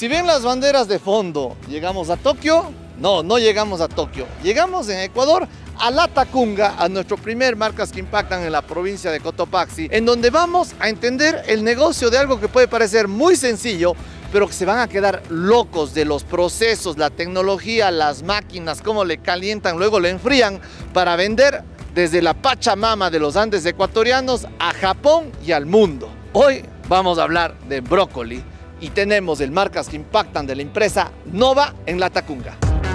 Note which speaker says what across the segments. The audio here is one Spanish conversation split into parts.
Speaker 1: Si ven las banderas de fondo, ¿llegamos a Tokio? No, no llegamos a Tokio. Llegamos en Ecuador a Latacunga, a nuestro primer Marcas que Impactan en la provincia de Cotopaxi, en donde vamos a entender el negocio de algo que puede parecer muy sencillo, pero que se van a quedar locos de los procesos, la tecnología, las máquinas, cómo le calientan, luego le enfrían para vender desde la Pachamama de los Andes ecuatorianos a Japón y al mundo. Hoy vamos a hablar de brócoli y tenemos el Marcas que Impactan de la empresa Nova en Latacunga.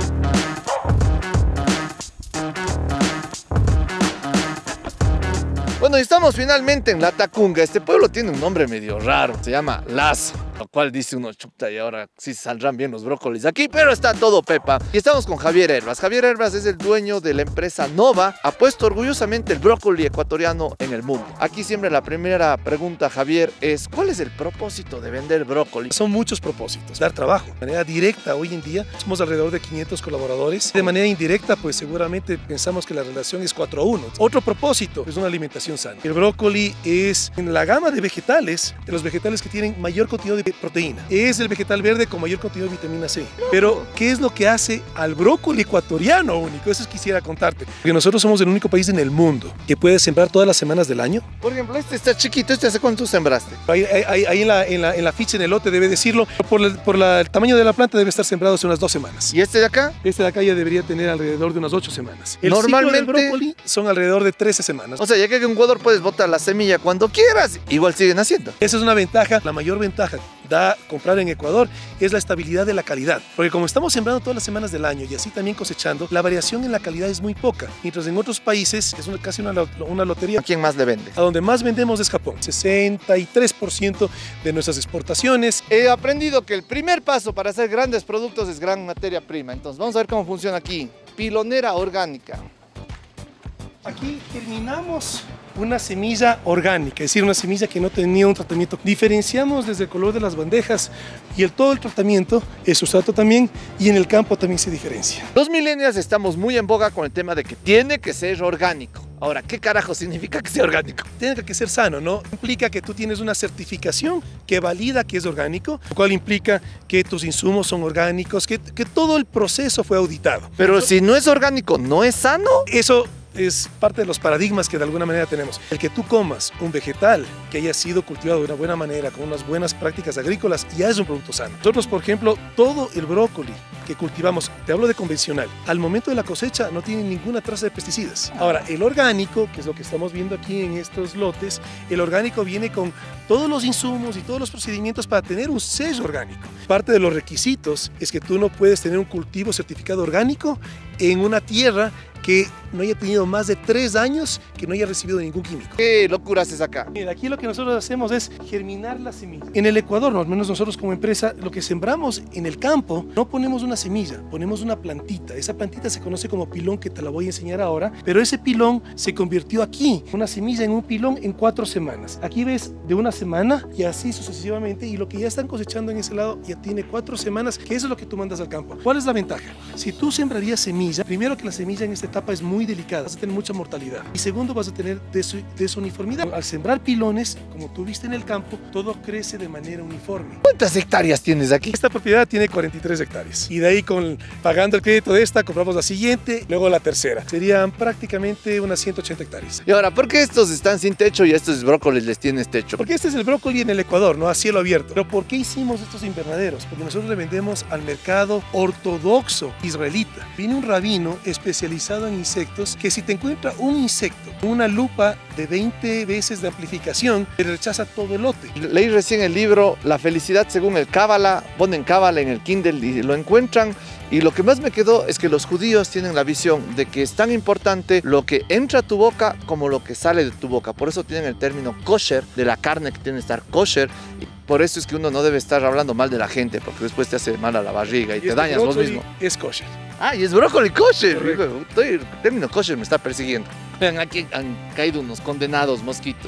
Speaker 1: Bueno, y estamos finalmente en Latacunga. Este pueblo tiene un nombre medio raro, se llama Lazo, lo cual dice uno, chuta, y ahora sí saldrán bien los brócolis aquí, pero está todo pepa. Y estamos con Javier Herbas. Javier Herbas es el dueño de la empresa Nova, ha puesto orgullosamente el brócoli ecuatoriano en el mundo. Aquí siempre la primera pregunta, Javier, es ¿cuál es el propósito de vender brócoli?
Speaker 2: Son muchos propósitos. Dar trabajo. De manera directa, hoy en día, somos alrededor de 500 colaboradores. De manera indirecta, pues seguramente pensamos que la relación es 4-1. Otro propósito es una alimentación sana. El brócoli es en la gama de vegetales, de los vegetales que tienen mayor contenido de proteína. Es el vegetal verde con mayor contenido de vitamina C. Pero, ¿qué es lo que hace al brócoli ecuatoriano único? Eso quisiera contarte. Porque nosotros somos el único país en el mundo que puede sembrar todas las semanas del año.
Speaker 1: Por ejemplo, este está chiquito. ¿Este hace cuánto sembraste?
Speaker 2: Ahí en la ficha, en el lote debe decirlo. Por el tamaño de la planta debe estar sembrado hace unas 2 semanas.
Speaker 1: ¿Y este de acá?
Speaker 2: Este de acá ya debería tener alrededor de unas 8 semanas. El
Speaker 1: Normalmente
Speaker 2: ciclo del brócoli son alrededor de 13 semanas.
Speaker 1: O sea, ya que en Ecuador puedes botar la semilla cuando quieras, igual siguen haciendo.
Speaker 2: Esa es una ventaja. La mayor ventaja da comprar en Ecuador es la estabilidad de la calidad. Porque como estamos sembrando todas las semanas del año y así también cosechando, la variación en la calidad es muy poca. Mientras en otros países es casi una lotería.
Speaker 1: ¿A quién más le vende?
Speaker 2: A donde más vendemos es Japón. 63% de nuestras exportaciones.
Speaker 1: He aprendido que el primer paso para hacer grandes productos es gran materia prima. Entonces vamos a ver cómo funciona aquí. Pilonera orgánica.
Speaker 2: Aquí germinamos una semilla orgánica, es decir, una semilla que no tenía un tratamiento. Diferenciamos desde el color de las bandejas y todo el tratamiento, el sustrato también, y en el campo también se diferencia.
Speaker 1: Los millennials estamos muy en boga con el tema de que tiene que ser orgánico. Ahora, ¿qué carajo significa que sea orgánico?
Speaker 2: Tiene que ser sano, ¿no? Implica que tú tienes una certificación que valida que es orgánico, lo cual implica que tus insumos son orgánicos, que todo el proceso fue auditado.
Speaker 1: Pero si no es orgánico, ¿no es sano?
Speaker 2: Eso es parte de los paradigmas que de alguna manera tenemos. El que tú comas un vegetal que haya sido cultivado de una buena manera, con unas buenas prácticas agrícolas, ya es un producto sano. Nosotros, por ejemplo, todo el brócoli que cultivamos, te hablo de convencional, al momento de la cosecha no tiene ninguna traza de pesticidas. Ahora, el orgánico, que es lo que estamos viendo aquí en estos lotes, el orgánico viene con todos los insumos y todos los procedimientos para tener un sello orgánico. Parte de los requisitos es que tú no puedes tener un cultivo certificado orgánico en una tierra que no haya tenido más de 3 años, que no haya recibido ningún químico.
Speaker 1: ¿Qué locura haces acá?
Speaker 2: Mira, aquí lo que nosotros hacemos es germinar la semilla. En el Ecuador, no, al menos nosotros como empresa, lo que sembramos en el campo, no ponemos una semilla, ponemos una plantita. Esa plantita se conoce como pilón, que te la voy a enseñar ahora, pero ese pilón se convirtió aquí, una semilla en un pilón en 4 semanas. Aquí ves de 1 semana y así sucesivamente, y lo que ya están cosechando en ese lado ya tiene 4 semanas, que eso es lo que tú mandas al campo. ¿Cuál es la ventaja? Si tú sembrarías semilla, primero que la semilla en esta etapa es muy delicada, vas a tener mucha mortalidad, y segundo vas a tener desuniformidad. Al sembrar pilones, como tú viste en el campo, todo crece de manera uniforme.
Speaker 1: ¿Cuántas hectáreas tienes aquí?
Speaker 2: Esta propiedad tiene 43 hectáreas y de ahí pagando el crédito de esta compramos la siguiente, luego la tercera. Serían prácticamente unas 180 hectáreas.
Speaker 1: Y ahora, ¿por qué estos están sin techo y estos brócolis les tienes techo?
Speaker 2: Porque este es el brócoli en el Ecuador, ¿no? A cielo abierto. Pero ¿por qué hicimos estos invernaderos? Porque nosotros le vendemos al mercado ortodoxo israelita. Viene un rabino especializado en insectos que si te encuentra un insecto, una lupa de 20 veces de amplificación, te rechaza todo el lote.
Speaker 1: Leí recién el libro La felicidad según el Cábala, ponen Cábala en el Kindle y lo encuentran. Y lo que más me quedó es que los judíos tienen la visión de que es tan importante lo que entra a tu boca como lo que sale de tu boca. Por eso tienen el término kosher, de la carne que tiene que estar kosher. Y por eso es que uno no debe estar hablando mal de la gente, porque después te hace mal a la barriga y te dañas vos mismo.
Speaker 2: Es kosher.
Speaker 1: Ah, y es brócoli kosher. El término kosher me está persiguiendo. Vean, aquí han caído unos condenados mosquitos.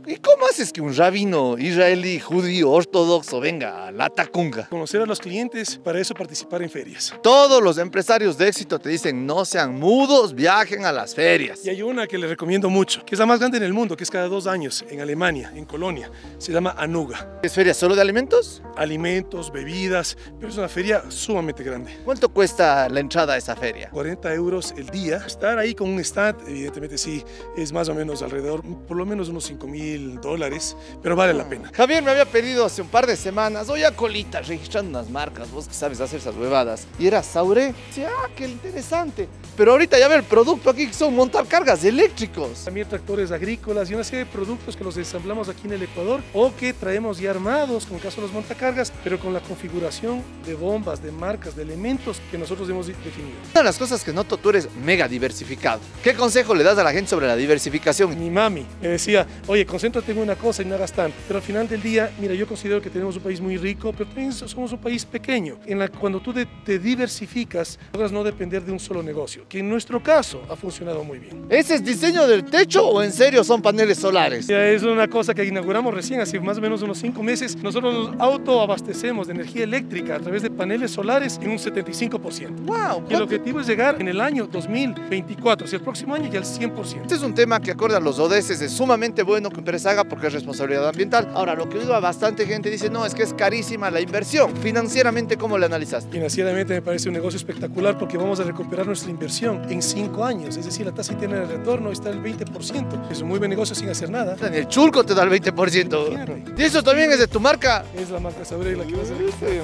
Speaker 1: ¿Y cómo haces que un rabino israelí, judío, ortodoxo venga a la Tacunga?
Speaker 2: Conocer a los clientes, para eso participar en ferias.
Speaker 1: Todos los empresarios de éxito te dicen no sean mudos, viajen a las ferias.
Speaker 2: Y hay una que les recomiendo mucho, que es la más grande en el mundo, que es cada 2 años, en Alemania, en Colonia. Se llama Anuga.
Speaker 1: ¿Es feria solo de alimentos?
Speaker 2: Alimentos, bebidas, pero es una feria sumamente grande.
Speaker 1: ¿Cuánto cuesta la entrada a esa feria?
Speaker 2: 40 euros el día. Estar ahí con un stand, evidentemente sí, es más o menos alrededor, por lo menos unos $5.000, pero vale la pena.
Speaker 1: Javier me había pedido hace un par de semanas, oye, Colita, registrando unas marcas, vos que sabes hacer esas huevadas. Y era Sauré. Dice, qué interesante. Pero ahorita ya ve el producto aquí, que son montar cargas eléctricos.
Speaker 2: También tractores agrícolas y una serie de productos que los ensamblamos aquí en el Ecuador o que traemos ya armados, como el caso de los montacargas, pero con la configuración de bombas, de marcas, de elementos que nosotros hemos definido.
Speaker 1: Una de las cosas que noto, tú eres mega diversificado. ¿Qué consejo le das a la gente sobre la diversificación?
Speaker 2: Mi mami me decía, oye, concéntrate en una cosa y no hagas tanto. Pero al final del día, mira, yo considero que tenemos un país muy rico, pero también somos un país pequeño. Cuando tú te diversificas, logras no depender de un solo negocio, que en nuestro caso ha funcionado muy bien.
Speaker 1: ¿Ese es diseño del techo o en serio son paneles solares?
Speaker 2: Ya es una cosa que inauguramos recién, hace más o menos unos 5 meses. Nosotros nos autoabastecemos de energía eléctrica a través de paneles solares en un 75%.
Speaker 1: ¡Wow!
Speaker 2: Y el objetivo es llegar en el año 2024, si el próximo año ya al 100%.
Speaker 1: Este es un tema que acorde a los ODS, es sumamente bueno que empresa haga porque es responsabilidad ambiental. Ahora, lo que he oído a bastante gente dice, no, es que es carísima la inversión. Financieramente, ¿cómo la analizaste?
Speaker 2: Financieramente me parece un negocio espectacular porque vamos a recuperar nuestra inversión en 5 años, es decir, la tasa interna de retorno está al 20%. Es un muy buen negocio sin hacer nada.
Speaker 1: En el Chulco te da el 20%.
Speaker 2: Imagínate.
Speaker 1: ¿Y eso también es de tu marca?
Speaker 2: Es la marca Sabré la que va a ser.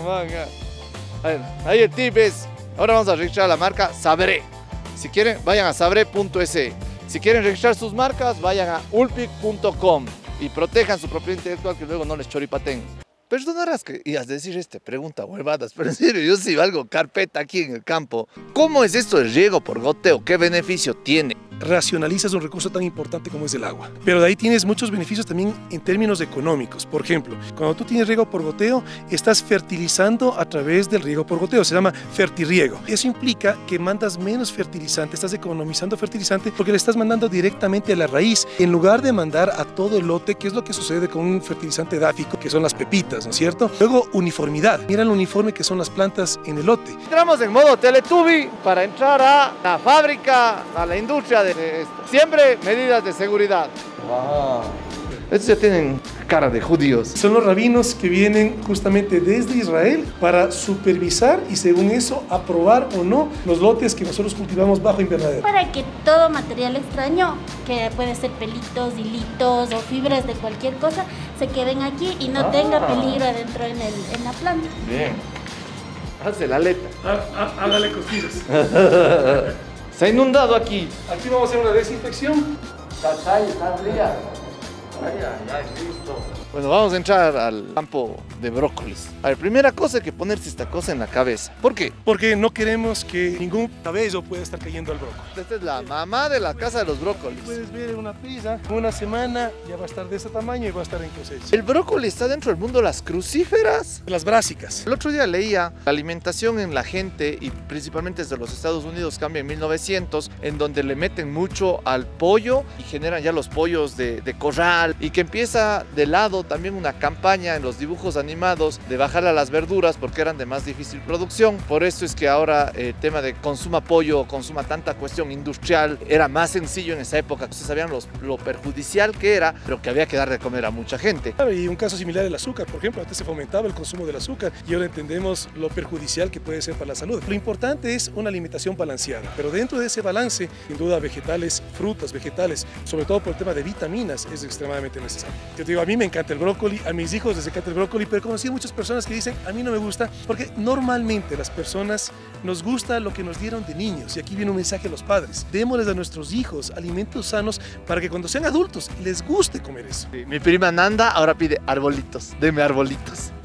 Speaker 1: A ver, ahí el tip es, ahora vamos a registrar la marca Sabré. Si quieren, vayan a sabre.es. Si quieren registrar sus marcas, vayan a ulpic.com y protejan su propiedad intelectual que luego no les choripaten. Perdonarás que ibas a decir pregunta huevadas, pero en serio, yo sí valgo carpeta aquí en el campo. ¿Cómo es esto del riego por goteo? ¿Qué beneficio tiene?
Speaker 2: Racionalizas un recurso tan importante como es el agua. Pero de ahí tienes muchos beneficios también en términos económicos. Por ejemplo, cuando tú tienes riego por goteo, estás fertilizando a través del riego por goteo. Se llama fertirriego. Eso implica que mandas menos fertilizante, estás economizando fertilizante porque le estás mandando directamente a la raíz en lugar de mandar a todo el lote, que es lo que sucede con un fertilizante edáfico, que son las pepitas, ¿no es cierto? Luego, uniformidad. Mira lo uniforme que son las plantas en el lote.
Speaker 1: Entramos en modo Teletubby para entrar a la fábrica, a la industria de esto. Siempre medidas de seguridad. Wow. Estos ya tienen cara de judíos.
Speaker 2: Son los rabinos que vienen justamente desde Israel para supervisar y según eso aprobar o no los lotes que nosotros cultivamos bajo invernadero.
Speaker 3: Para que todo material extraño, que puede ser pelitos, hilitos o fibras de cualquier cosa, se queden aquí y no tenga peligro adentro en la planta.
Speaker 1: Bien. Hace la aleta.
Speaker 2: Hágale costillas.
Speaker 1: Se ha inundado aquí.
Speaker 2: Aquí vamos a hacer una desinfección.
Speaker 1: Bueno, vamos a entrar al campo de brócolis. A ver, primera cosa hay que ponerse esta cosa en la cabeza. ¿Por qué?
Speaker 2: Porque no queremos que ningún cabello pueda estar cayendo al brócoli.
Speaker 1: Esta es la mamá de la casa de los brócolis.
Speaker 2: Puedes ver en una pizza, en una semana ya va a estar de ese tamaño y va a estar en cosecha.
Speaker 1: El brócoli está dentro del mundo de las crucíferas.
Speaker 2: Las brásicas.
Speaker 1: El otro día leía la alimentación en la gente y principalmente desde los Estados Unidos cambia en 1900, en donde le meten mucho al pollo y generan ya los pollos de corral y que empieza de lado también una campaña en los dibujos animados de bajar a las verduras porque eran de más difícil producción. Por eso es que ahora el tema de consuma pollo, consuma tanta cuestión industrial, era más sencillo en esa época. Ustedes sabían lo perjudicial que era, pero que había que dar de comer a mucha gente.
Speaker 2: Y un caso similar el azúcar, por ejemplo, antes se fomentaba el consumo del azúcar y ahora entendemos lo perjudicial que puede ser para la salud. Lo importante es una alimentación balanceada, pero dentro de ese balance, sin duda vegetales, frutas, vegetales, sobre todo por el tema de vitaminas, es extremadamente necesario. Yo te digo, a mí me encanta el brócoli, a mis hijos les encanta el brócoli, pero conocí a muchas personas que dicen, a mí no me gusta, porque normalmente las personas nos gusta lo que nos dieron de niños, y aquí viene un mensaje a los padres, démosles a nuestros hijos alimentos sanos para que cuando sean adultos les guste comer eso.
Speaker 1: Sí, mi prima Nanda ahora pide arbolitos, deme arbolitos.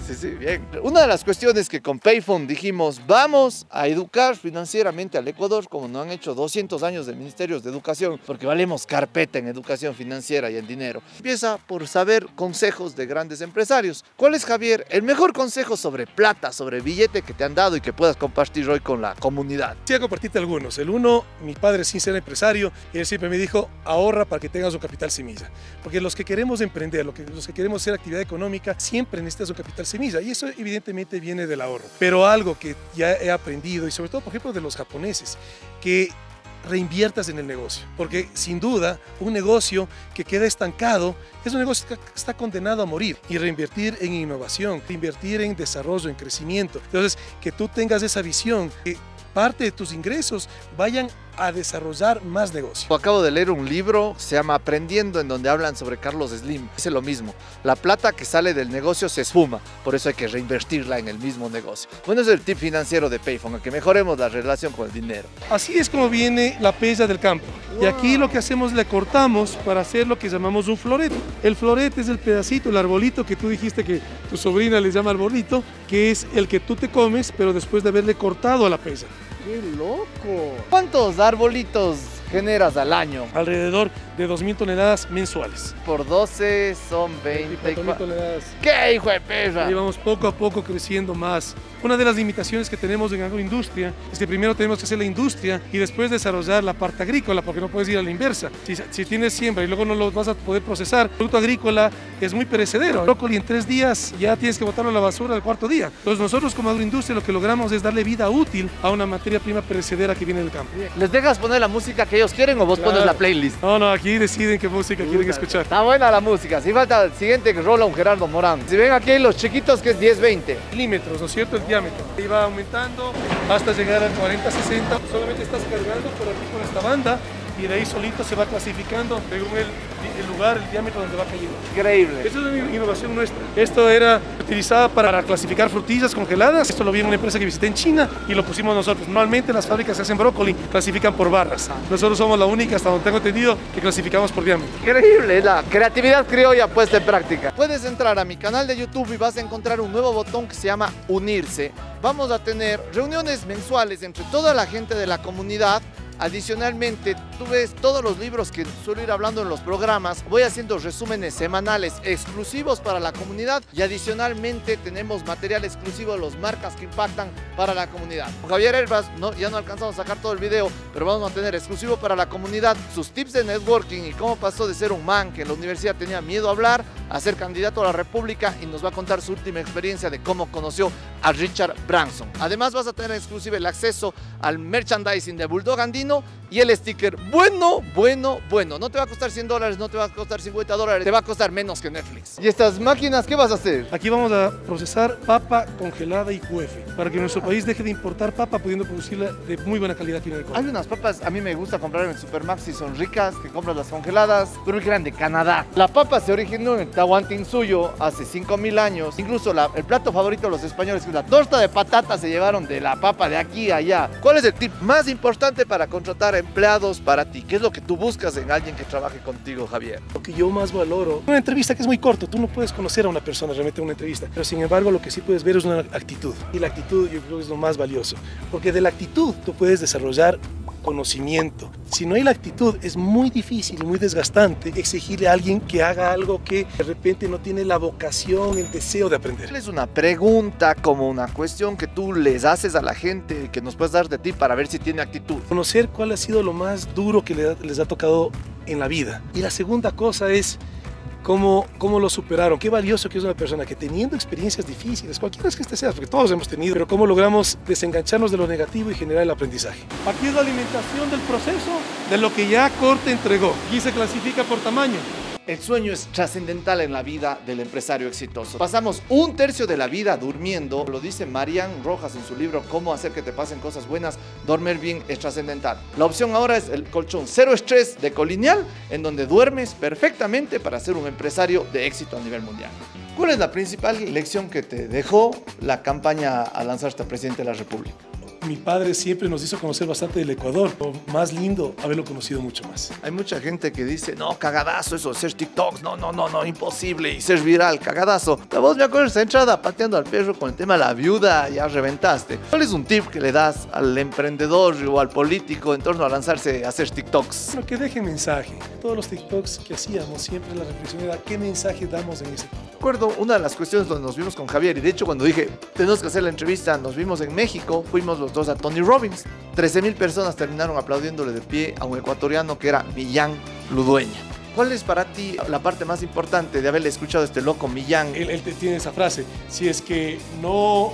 Speaker 1: Sí, bien. Una de las cuestiones que con Payphone dijimos, vamos a educar financieramente al Ecuador, como no han hecho 200 años de ministerios de educación, porque valemos carpeta en educación financiera y en dinero. Empieza por saber consejos de grandes empresarios. ¿Cuál es, Javier, el mejor consejo sobre plata, sobre billete que te han dado y que puedas compartir hoy con la comunidad?
Speaker 2: Sí, a compartirte algunos. El uno, mi padre sin ser empresario, él siempre me dijo, ahorra para que tengas un capital semilla. Porque los que queremos emprender, los que queremos hacer actividad económica, siempre necesitas un capital semilla. Y eso evidentemente viene del ahorro. Pero algo que ya he aprendido, y sobre todo, por ejemplo, de los japoneses, que reinviertas en el negocio, porque sin duda un negocio que queda estancado es un negocio que está condenado a morir, y reinvertir en innovación, invertir en desarrollo, en crecimiento. Entonces, que tú tengas esa visión, que parte de tus ingresos vayan a desarrollar más negocio.
Speaker 1: Acabo de leer un libro, se llama Aprendiendo, en donde hablan sobre Carlos Slim. Dice lo mismo, la plata que sale del negocio se esfuma, por eso hay que reinvertirla en el mismo negocio. Bueno, ese es el tip financiero de Payphone, que mejoremos la relación con el dinero.
Speaker 2: Así es como viene la pella del campo. Wow. Y aquí lo que hacemos, le cortamos para hacer lo que llamamos un florete. El florete es el pedacito, el arbolito que tú dijiste que tu sobrina le llama arbolito, que es el que tú te comes, pero después de haberle cortado a la pella.
Speaker 1: ¡Qué loco! ¿Cuántos arbolitos generas al año?
Speaker 2: Alrededor de 2.000 toneladas mensuales.
Speaker 1: Por 12 son 24.000
Speaker 2: toneladas.
Speaker 1: ¡Qué hijo de perra!
Speaker 2: Y vamos poco a poco creciendo más. Una de las limitaciones que tenemos en agroindustria es que primero tenemos que hacer la industria y después desarrollar la parte agrícola, porque no puedes ir a la inversa. Si tienes siembra y luego no lo vas a poder procesar, el producto agrícola es muy perecedero. El brócoli en 3 días ya tienes que botarlo a la basura al 4.º día. Entonces nosotros como agroindustria lo que logramos es darle vida útil a una materia prima perecedera que viene del campo.
Speaker 1: ¿Les dejas poner la música que ellos quieren o vos pones la playlist?
Speaker 2: No, aquí deciden qué música quieren escuchar.
Speaker 1: Está buena la música. Si falta el siguiente que rola un Gerardo Morán. Si ven aquí los chiquitos que es 10-20
Speaker 2: milímetros, ¿no es cierto? El diámetro. Y va aumentando hasta llegar al 40-60. Solamente estás cargando por aquí con esta banda y de ahí solito se va clasificando según el lugar, el diámetro donde va cayendo.
Speaker 1: Increíble.
Speaker 2: Eso es una innovación nuestra. Esto era utilizado para clasificar frutillas congeladas. Esto lo vi en una empresa que visité en China y lo pusimos nosotros. Normalmente las fábricas que hacen brócoli clasifican por barras. Nosotros somos la única, hasta donde tengo entendido, que clasificamos por diámetro.
Speaker 1: Increíble, la creatividad criolla puesta en práctica. Puedes entrar a mi canal de YouTube y vas a encontrar un nuevo botón que se llama Unirse. Vamos a tener reuniones mensuales entre toda la gente de la comunidad. Adicionalmente, tú ves todos los libros que suelo ir hablando en los programas. Voy haciendo resúmenes semanales exclusivos para la comunidad y adicionalmente tenemos material exclusivo de las marcas que impactan para la comunidad. Con Javier Herbas ya no alcanzamos a sacar todo el video, pero vamos a tener exclusivo para la comunidad sus tips de networking y cómo pasó de ser un man que en la universidad tenía miedo a hablar a ser candidato a la República, y nos va a contar su última experiencia de cómo conoció a Richard Branson. Además vas a tener exclusivo el acceso al merchandising de Bulldog Andino y el sticker bueno. No te va a costar $100, no te va a costar $50, te va a costar menos que Netflix. ¿Y estas máquinas qué vas a hacer?
Speaker 2: Aquí vamos a procesar papa congelada y QF para que nuestro país deje de importar papa, pudiendo producirla de muy buena calidad aquí en el Ecuador.
Speaker 1: Hay unas papas, a mí me gusta comprar en el Supermaxi, son ricas, que compras las congeladas, pero que eran de Canadá. La papa se originó en Tahuantinsuyo hace 5.000 años. Incluso el plato favorito de los españoles, que es la torta de patata, se llevaron de la papa de aquí a allá. ¿Cuál es el tip más importante para contratar empleados para ti? ¿Qué es lo que tú buscas en alguien que trabaje contigo, Javier?
Speaker 2: Lo que yo más valoro, una entrevista que es muy corta, tú no puedes conocer a una persona realmente en una entrevista, pero sin embargo lo que sí puedes ver es una actitud, y la actitud yo creo que es lo más valioso, porque de la actitud tú puedes desarrollar conocimiento. Si no hay la actitud, es muy difícil y muy desgastante exigirle a alguien que haga algo que de repente no tiene la vocación, el deseo de aprender.
Speaker 1: Es una pregunta, como una cuestión que tú les haces a la gente, que nos puedes dar de ti para ver si tiene actitud.
Speaker 2: Conocer cuál ha sido lo más duro que les ha tocado en la vida. Y la segunda cosa es cómo lo superaron. Qué valioso que es una persona que, teniendo experiencias difíciles, cualquiera que este sea, porque todos hemos tenido, pero cómo logramos desengancharnos de lo negativo y generar el aprendizaje. Aquí es la alimentación del proceso de lo que ya Corte entregó. Aquí se clasifica por tamaño.
Speaker 1: El sueño es trascendental en la vida del empresario exitoso. Pasamos 1/3 de la vida durmiendo. Lo dice Marian Rojas en su libro Cómo hacer que te pasen cosas buenas. Dormir bien es trascendental. La opción ahora es el colchón cero estrés de Colonial, en donde duermes perfectamente para ser un empresario de éxito a nivel mundial. ¿Cuál es la principal lección que te dejó la campaña a lanzarte a presidente de la República?
Speaker 2: Mi padre siempre nos hizo conocer bastante del Ecuador. Lo más lindo, haberlo conocido mucho más.
Speaker 1: Hay mucha gente que dice, no, cagadazo eso, hacer TikToks, no, imposible, y ser viral, cagadazo. La voz me acuerdo esa entrada pateando al perro con el tema de la viuda, ya reventaste. ¿Cuál es un tip que le das al emprendedor o al político en torno a lanzarse a hacer TikToks?
Speaker 2: Bueno, que deje mensaje. Todos los TikToks que hacíamos, siempre la reflexión era qué mensaje damos en ese TikTok.
Speaker 1: Recuerdo una de las cuestiones donde nos vimos con Javier, y de hecho cuando dije, tenemos que hacer la entrevista, nos vimos en México, fuimos los dos a Tony Robbins. 13,000 personas terminaron aplaudiéndole de pie a un ecuatoriano que era Millán Ludueña. ¿Cuál es para ti la parte más importante de haberle escuchado a este loco Millán?
Speaker 2: Él tiene esa frase, si es que no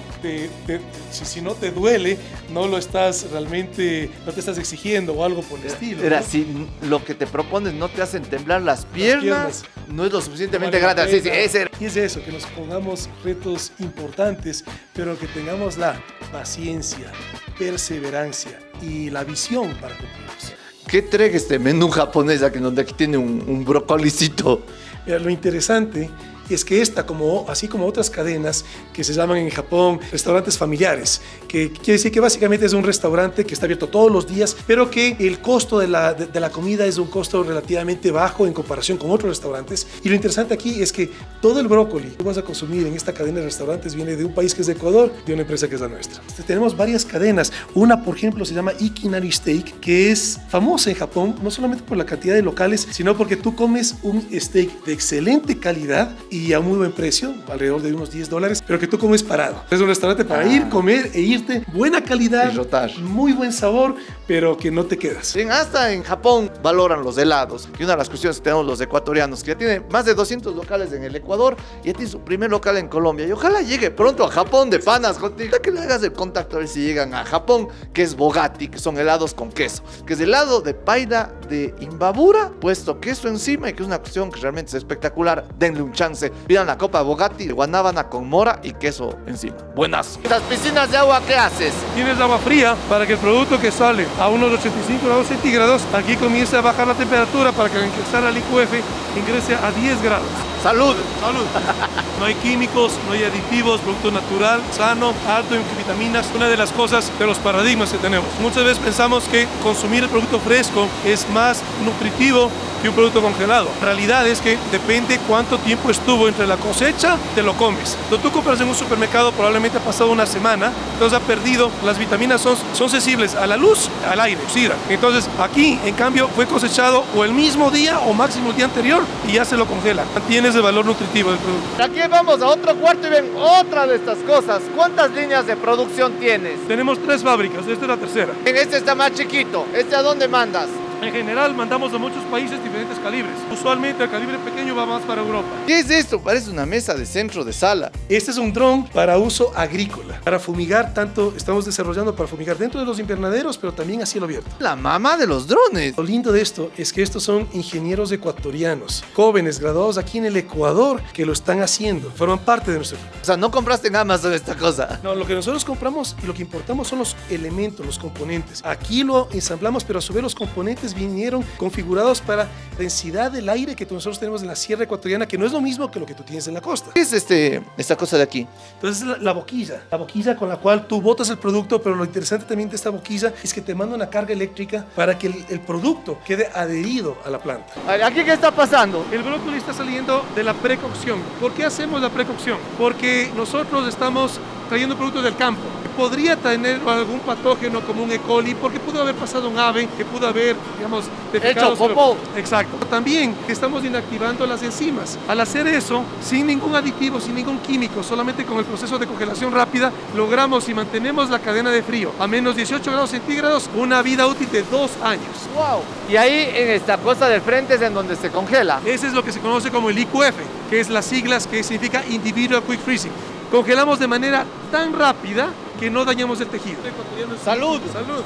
Speaker 2: si no te duele, no lo estás realmente, no te estás exigiendo o algo por el estilo.
Speaker 1: Era
Speaker 2: ¿no?
Speaker 1: si lo que te propones no te hacen temblar las piernas, no es lo suficientemente grande. Sí, ese era.
Speaker 2: Y es eso, que nos pongamos retos importantes, pero que tengamos la paciencia, perseverancia y la visión para cumplirlos.
Speaker 1: ¿Qué trae este menú japonés aquí donde aquí tiene un brocolicito?
Speaker 2: Mira, lo interesante es que así como otras cadenas que se llaman en Japón restaurantes familiares, que quiere decir que básicamente es un restaurante que está abierto todos los días, pero que el costo de la comida es un costo relativamente bajo en comparación con otros restaurantes. Y lo interesante aquí es que todo el brócoli que vas a consumir en esta cadena de restaurantes viene de un país que es de Ecuador, de una empresa que es la nuestra. Tenemos varias cadenas. Una, por ejemplo, se llama Ikinari Steak, que es famosa en Japón, no solamente por la cantidad de locales, sino porque tú comes un steak de excelente calidad y a muy buen precio, alrededor de unos $10, pero que tú comes parado. Es un restaurante para ir, comer e irte, buena calidad,
Speaker 1: y rotar.
Speaker 2: Muy buen sabor, pero que no te quedas.
Speaker 1: Hasta en Japón valoran los helados, y una de las cuestiones que tenemos los ecuatorianos, que ya tienen más de 200 locales en el Ecuador, y ya tiene su primer local en Colombia, y ojalá llegue pronto a Japón de panas, que le hagas el contacto a ver si llegan a Japón, que es Bogatti, que son helados con queso, que es helado de paila de Imbabura, puesto queso encima, y que es una cuestión que realmente es espectacular. Denle un chance. Pidan la copa Bogatti de guanábana con mora y queso encima. Buenazo. Las piscinas de agua, ¿qué haces?
Speaker 2: Tienes agua fría para que el producto que sale a unos 85 grados centígrados, aquí comience a bajar la temperatura para que al ingresar al IQF ingrese a 10 grados.
Speaker 1: ¡Salud!
Speaker 2: ¡Salud! No hay químicos, no hay aditivos, producto natural, sano, alto en vitaminas. Una de las cosas de los paradigmas que tenemos. Muchas veces pensamos que consumir el producto fresco es más nutritivo que un producto congelado. La realidad es que depende cuánto tiempo estuvo entre la cosecha, te lo comes. Cuando tú compras en un supermercado, probablemente ha pasado una semana, entonces ha perdido, las vitaminas son sensibles a la luz, al aire, oxidan. Entonces aquí, en cambio, fue cosechado o el mismo día o máximo el día anterior y ya se lo congela. Mantienes el valor nutritivo del producto.
Speaker 1: Aquí vamos a otro cuarto y ven otra de estas cosas. ¿Cuántas líneas de producción tienes?
Speaker 2: Tenemos 3 fábricas, esta es la tercera.
Speaker 1: En este está más chiquito. ¿Este a dónde mandas?
Speaker 2: En general mandamos a muchos países diferentes calibres. Usualmente el calibre pequeño va más para Europa.
Speaker 1: ¿Qué es esto? Parece una mesa de centro de sala.
Speaker 2: Este es un dron para uso agrícola. Para fumigar, estamos desarrollando para fumigar dentro de los invernaderos, pero también a cielo abierto.
Speaker 1: La mamá de los drones.
Speaker 2: Lo lindo de esto es que estos son ingenieros ecuatorianos, jóvenes graduados aquí en el Ecuador que lo están haciendo. Forman parte de nuestro equipo.
Speaker 1: O sea, no compraste en Amazon esta cosa.
Speaker 2: No, lo que nosotros compramos y lo que importamos son los elementos, los componentes. Aquí lo ensamblamos, pero a su vez los componentes vinieron configurados para densidad del aire que nosotros tenemos en la sierra ecuatoriana, que no es lo mismo que lo que tú tienes en la costa.
Speaker 1: ¿Qué es esta cosa de aquí?
Speaker 2: Entonces la boquilla con la cual tú botas el producto, pero lo interesante también de esta boquilla es que te manda una carga eléctrica para que el producto quede adherido a la planta.
Speaker 1: ¿Aquí qué está pasando?
Speaker 2: El brócoli está saliendo de la precocción. ¿Por qué hacemos la precocción? Porque nosotros estamos trayendo productos del campo. Podría tener algún patógeno como un E. coli, porque pudo haber pasado un ave, que pudo haber, digamos, defecado.
Speaker 1: Hecho popó.
Speaker 2: Exacto. También estamos inactivando las enzimas. Al hacer eso, sin ningún aditivo, sin ningún químico, solamente con el proceso de congelación rápida, logramos y mantenemos la cadena de frío a menos 18 grados centígrados, una vida útil de 2 años.
Speaker 1: ¡Wow! Y ahí en esta cosa del frente es en donde se congela.
Speaker 2: Ese es lo que se conoce como el IQF, que es las siglas que significa Individual Quick Freezing. Congelamos de manera tan rápida que no dañamos el tejido.
Speaker 1: ¡Salud!
Speaker 2: ¡Salud!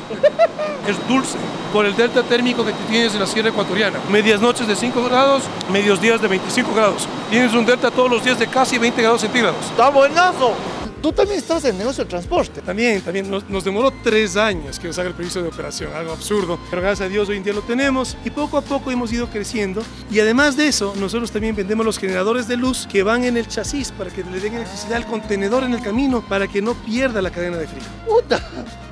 Speaker 2: Es dulce por el delta térmico que tienes en la sierra ecuatoriana. Medias noches de 5 grados, medios días de 25 grados. Tienes un delta todos los días de casi 20 grados centígrados.
Speaker 1: ¡Está buenazo! Tú también estabas en el negocio de transporte.
Speaker 2: También nos demoró 3 años que nos haga el permiso de operación, algo absurdo. Pero gracias a Dios hoy en día lo tenemos y poco a poco hemos ido creciendo. Y además de eso, nosotros también vendemos los generadores de luz que van en el chasis para que le den electricidad al contenedor en el camino para que no pierda la cadena de frío.
Speaker 1: ¡Puta!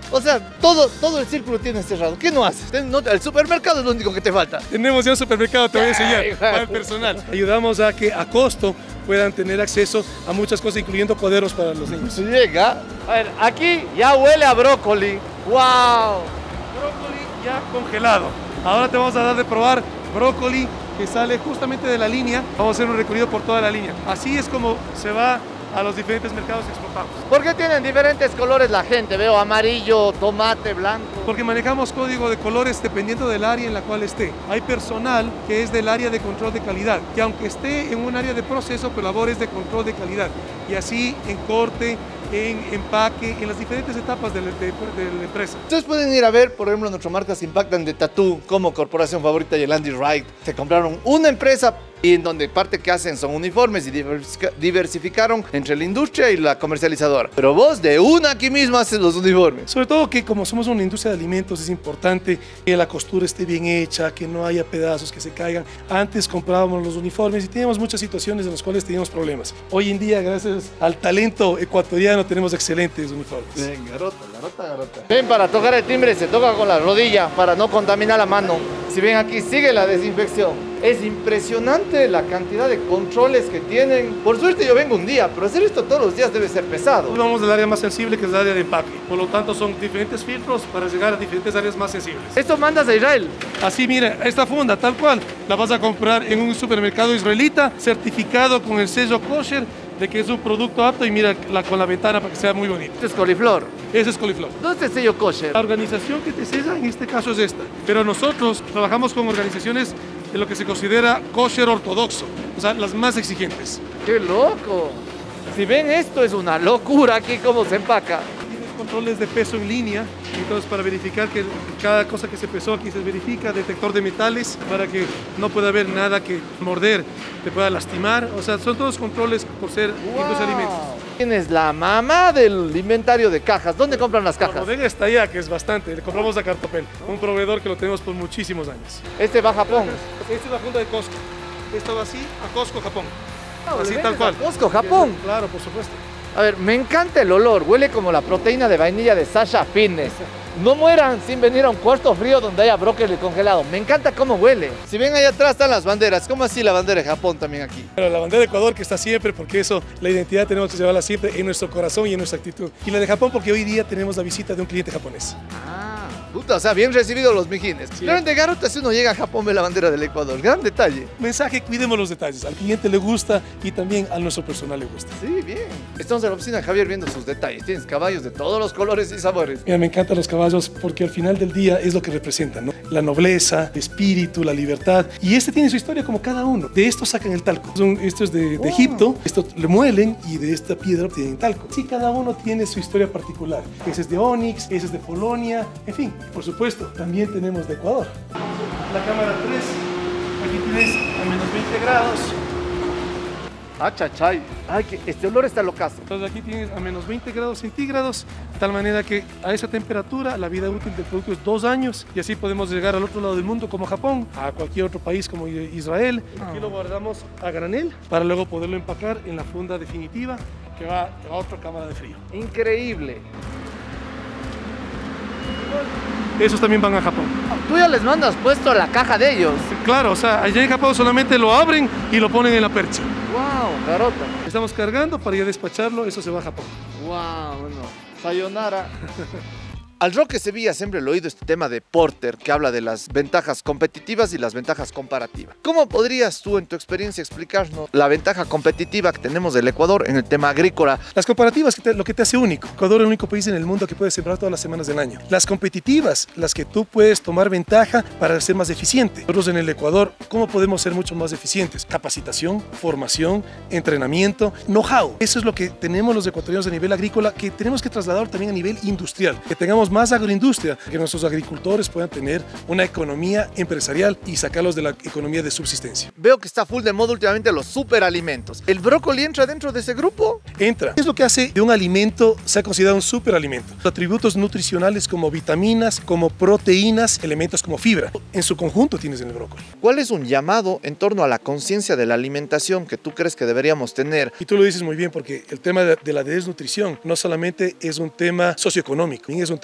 Speaker 1: O sea, todo el círculo tienes cerrado. ¿Qué no haces? El supermercado es lo único que te falta.
Speaker 2: Tenemos ya un supermercado, te voy a enseñar,
Speaker 1: Ay,
Speaker 2: para el personal. Ayudamos a que a costo puedan tener acceso a muchas cosas, incluyendo cuadernos para los niños.
Speaker 1: Llega. A ver, aquí ya huele a brócoli. ¡Wow!
Speaker 2: Brócoli ya congelado. Ahora te vamos a dar de probar brócoli que sale justamente de la línea. Vamos a hacer un recorrido por toda la línea. Así es como se va a los diferentes mercados exportados.
Speaker 1: ¿Por qué tienen diferentes colores la gente? Veo amarillo, tomate, blanco.
Speaker 2: Porque manejamos código de colores dependiendo del área en la cual esté. Hay personal que es del área de control de calidad, que aunque esté en un área de proceso, pero labores de control de calidad. Y así en corte, en empaque, en las diferentes etapas de la empresa.
Speaker 1: Ustedes pueden ir a ver, por ejemplo, nuestras marcas impactan de Tatú como Corporación Favorita y el Andy Wright. Se compraron una empresa y en donde parte que hacen son uniformes y diversificaron entre la industria y la comercializadora. Pero vos de una aquí mismo haces los uniformes.
Speaker 2: Sobre todo que como somos una industria de alimentos es importante que la costura esté bien hecha, que no haya pedazos que se caigan. Antes comprábamos los uniformes y teníamos muchas situaciones en las cuales teníamos problemas. Hoy en día, gracias al talento ecuatoriano, tenemos excelentes uniformes.
Speaker 1: Ven, garota. Ven, para tocar el timbre se toca con la rodilla para no contaminar la mano. Si ven aquí, sigue la desinfección. Es impresionante la cantidad de controles que tienen. Por suerte yo vengo un día, pero hacer esto todos los días debe ser pesado.
Speaker 2: Hoy vamos del área más sensible, que es el área de empaque. Por lo tanto, son diferentes filtros para llegar a diferentes áreas más sensibles.
Speaker 1: Esto mandas a Israel.
Speaker 2: Así, mira, esta funda, tal cual, la vas a comprar en un supermercado israelita, certificado con el sello kosher, de que es un producto apto, y mira con la ventana para que sea muy bonito.
Speaker 1: Esto es coliflor.
Speaker 2: Ese es coliflor.
Speaker 1: ¿Dónde está el sello kosher?
Speaker 2: La organización que te sella en este caso es esta, pero nosotros trabajamos con organizaciones de lo que se considera kosher ortodoxo, o sea, las más exigentes.
Speaker 1: ¡Qué loco! Si ven, esto es una locura aquí cómo se empaca.
Speaker 2: Tienes controles de peso en línea, entonces para verificar que cada cosa que se pesó aquí se verifica, detector de metales para que no pueda haber nada que morder, te pueda lastimar, o sea, son todos controles por ser industria de alimentos.
Speaker 1: Tienes la mamá del inventario de cajas. ¿Dónde compran las
Speaker 2: La
Speaker 1: cajas?
Speaker 2: bodega está allá, que es bastante, le compramos a Cartopel, un proveedor que lo tenemos por muchísimos años.
Speaker 1: Este va a Japón.
Speaker 2: Esta es la funda de Costco, esto va así a Costco, Japón. Así
Speaker 1: ¿Le
Speaker 2: tal
Speaker 1: vendes
Speaker 2: cual.
Speaker 1: a Costco, Japón.
Speaker 2: Claro, por supuesto.
Speaker 1: A ver, me encanta el olor. Huele como la proteína de vainilla de Sasha Fitness. No mueran sin venir a un cuarto frío donde haya brócoli congelado. Me encanta cómo huele. Si ven allá atrás están las banderas. ¿Cómo así la bandera de Japón también aquí?
Speaker 2: Pero la bandera de Ecuador que está siempre, porque eso, la identidad tenemos que llevarla siempre en nuestro corazón y en nuestra actitud. Y la de Japón porque hoy día tenemos la visita de un cliente japonés.
Speaker 1: Puta, o sea, bien recibido los mijines.
Speaker 2: Sí.
Speaker 1: Realmente, garota, si uno llega a Japón ve la bandera del Ecuador. Gran detalle.
Speaker 2: Mensaje, cuidemos los detalles. Al cliente le gusta y también a nuestro personal le gusta.
Speaker 1: Sí, bien. Estamos en la oficina de Javier viendo sus detalles. Tienes caballos de todos los colores y sabores.
Speaker 2: Mira, me encantan los caballos porque al final del día es lo que representan, ¿no? La nobleza, el espíritu, la libertad. Y este tiene su historia como cada uno. De esto sacan el talco. Esto es de Egipto, esto le muelen y de esta piedra obtienen talco. Sí, cada uno tiene su historia particular. Ese es de Onix, ese es de Polonia, en fin. Por supuesto, también tenemos de Ecuador. La cámara 3, aquí tienes a menos 20 grados.
Speaker 1: Ah, chachay. Ay, que este olor está locazo.
Speaker 2: Entonces aquí tienes a menos 20 grados centígrados, de tal manera que a esa temperatura la vida útil del producto es 2 años y así podemos llegar al otro lado del mundo como Japón, a cualquier otro país como Israel. Aquí lo guardamos a granel para luego poderlo empacar en la funda definitiva que va a otra cámara de frío.
Speaker 1: Increíble.
Speaker 2: Esos también van a Japón.
Speaker 1: Tú ya les mandas puesto a la caja de ellos.
Speaker 2: Claro, o sea, allá en Japón solamente lo abren y lo ponen en la percha.
Speaker 1: Wow, garota.
Speaker 2: Estamos cargando para ya despacharlo, eso se va a Japón.
Speaker 1: Wow, bueno. Sayonara. Al Roque Sevilla siempre le he oído este tema de Porter, que habla de las ventajas competitivas y las ventajas comparativas. ¿Cómo podrías tú, en tu experiencia, explicarnos la ventaja competitiva que tenemos del Ecuador en el tema agrícola?
Speaker 2: Las comparativas, lo que te hace único. Ecuador es el único país en el mundo que puede sembrar todas las semanas del año. Las competitivas, las que tú puedes tomar ventaja para ser más eficiente. Nosotros en el Ecuador, ¿cómo podemos ser mucho más eficientes? Capacitación, formación, entrenamiento, know-how. Eso es lo que tenemos los ecuatorianos a nivel agrícola, que tenemos que trasladar también a nivel industrial. Que tengamos más agroindustria, que nuestros agricultores puedan tener una economía empresarial y sacarlos de la economía de subsistencia.
Speaker 1: Veo que está full de moda últimamente los superalimentos. ¿El brócoli entra dentro de ese grupo?
Speaker 2: Entra. ¿Qué es lo que hace de un alimento sea considerado un superalimento? Atributos nutricionales como vitaminas, como proteínas, elementos como fibra. En su conjunto tienes en el brócoli.
Speaker 1: ¿Cuál es un llamado en torno a la conciencia de la alimentación que tú crees que deberíamos tener?
Speaker 2: Y tú lo dices muy bien, porque el tema de la desnutrición no solamente es un tema socioeconómico, es un tema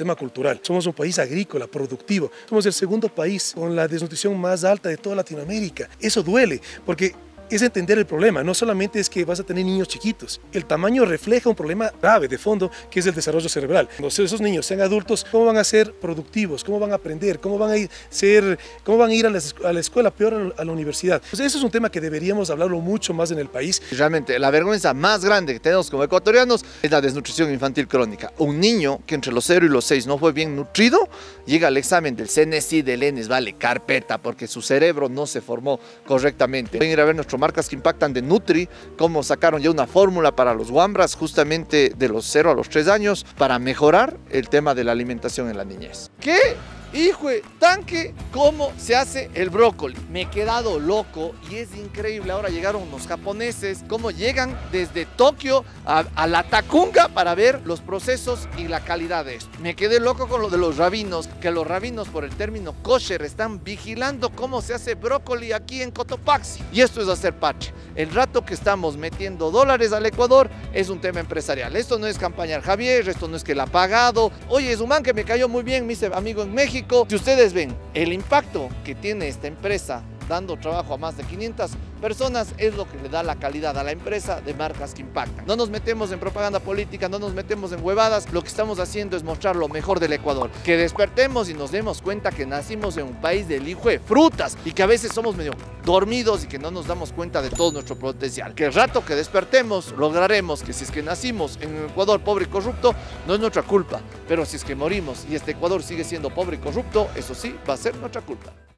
Speaker 2: tema cultural. Somos un país agrícola, productivo. Somos el segundo país con la desnutrición más alta de toda Latinoamérica. Eso duele, porque es entender el problema. No solamente es que vas a tener niños chiquitos. El tamaño refleja un problema grave de fondo, que es el desarrollo cerebral. Cuando esos niños sean adultos, ¿cómo van a ser productivos? ¿Cómo van a aprender? ¿Cómo van a ir a la escuela? Peor a la universidad. Pues eso es un tema que deberíamos hablarlo mucho más en el país.
Speaker 1: Realmente, la vergüenza más grande que tenemos como ecuatorianos es la desnutrición infantil crónica. Un niño que entre los 0 y los 6 no fue bien nutrido, llega al examen del CNSI, del ENES, vale carpeta, porque su cerebro no se formó correctamente. Pueden ir a ver nuestro Marcas que Impactan de Nutri, cómo sacaron ya una fórmula para los guambras justamente de los 0 a los 3 años para mejorar el tema de la alimentación en la niñez. ¿Qué? Hijo de tanque, ¿cómo se hace el brócoli? Me he quedado loco y es increíble. Ahora llegaron unos japoneses, cómo llegan desde Tokio a la Tacunga para ver los procesos y la calidad de esto. Me quedé loco con lo de los rabinos, que los rabinos por el término kosher están vigilando cómo se hace brócoli aquí en Cotopaxi. Y esto es hacer patria. El rato que estamos metiendo dólares al Ecuador es un tema empresarial. Esto no es campañar Javier, esto no es que la ha pagado. Oye, es un man que me cayó muy bien, mi amigo en México. Si ustedes ven el impacto que tiene esta empresa dando trabajo a más de 500 personas, es lo que le da la calidad a la empresa de Marcas que Impactan. No nos metemos en propaganda política, no nos metemos en huevadas, lo que estamos haciendo es mostrar lo mejor del Ecuador. Que despertemos y nos demos cuenta que nacimos en un país del hijo de frutas y que a veces somos medio dormidos y que no nos damos cuenta de todo nuestro potencial. Que el rato que despertemos lograremos que si es que nacimos en un Ecuador pobre y corrupto, no es nuestra culpa, pero si es que morimos y este Ecuador sigue siendo pobre y corrupto, eso sí va a ser nuestra culpa.